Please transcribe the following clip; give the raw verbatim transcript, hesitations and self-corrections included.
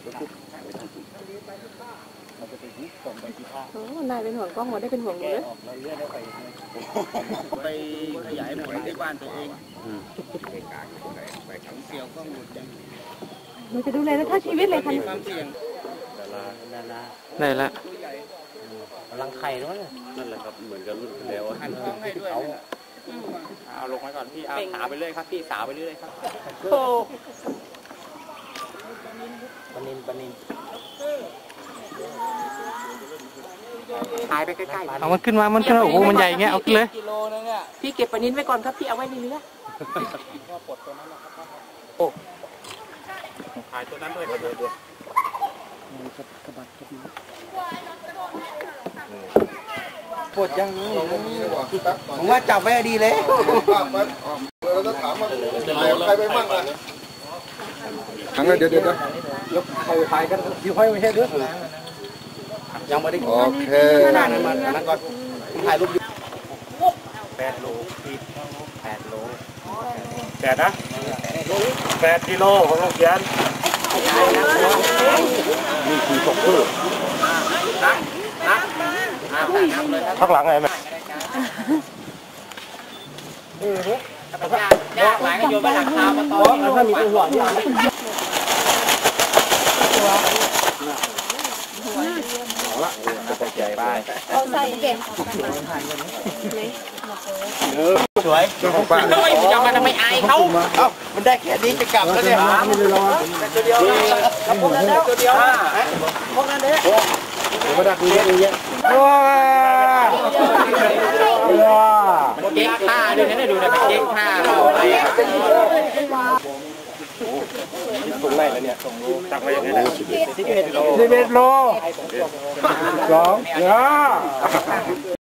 โอ้นายเป็นห่วงกล้องหมดได้เป็นห่วงหนูเลยไปขยายผลที่บ้านตัวเองเกี่ยวข้องหมดหนูจะดูแลทั้งชีวิตเลยค่ะความเสี่ยงได้ละกำลังไข่ด้วยนั่นแหละครับเหมือนกับรุ่นแล้วหันท้องให้ด้วยเอาลงมาก่อนพี่เอาสาวไปเรื่อยครับพี่สาวไปเรื่อยครับโอ้ปนินปนินหายไปใกล้ๆเอามันขึ้นมามันขึ้นมาโอ้โหมันใหญ่เงี้ยเอาขึ้นเลยพี่เก็บปนินไว้ก่อนครับพี่เอาไว้ในเรือโอ้หายตัวนั้นด้วยครับเดี๋ยวปวดยังผมว่าจับไว้ดีเลยเราจะถามว่าใครไปมั่งอ่ะครั้งละเดี๋ยวเดี๋ยวยกใครไปกันอยู่ห้อยไม่ใช่เรื่องยังไม่ได้โอเคนั่นมันนั่นก่อนถ่ายรูปแปดโลแปดโลแปดนะแปดกิโลของเราเขียนนี่คือตกพืชนักนักพักหลังไงแม่เออเนี่ยยากหลายก็โยนไปหลังคามาต่อถ้ามีตัวหัวที่เอาใส่เก็บสวยทำไมจะมาทำไมอายเขาเอ้ามันได้แค่นี้จะกลับแล้วเนี่ยตัวเดียวพวกนั้นเดียวตัวเดียวพวกนั้นเด้อมาดักเยอะเยอะว้าว้าเก๊กท่าด้วยนะดูนะเก๊กท่าอะไรส่งไล่แล้วเนี่ยส่งโลตักไปยังไงนะสิบเอ็ดโลสิบเอ็ดโลสองเนาะ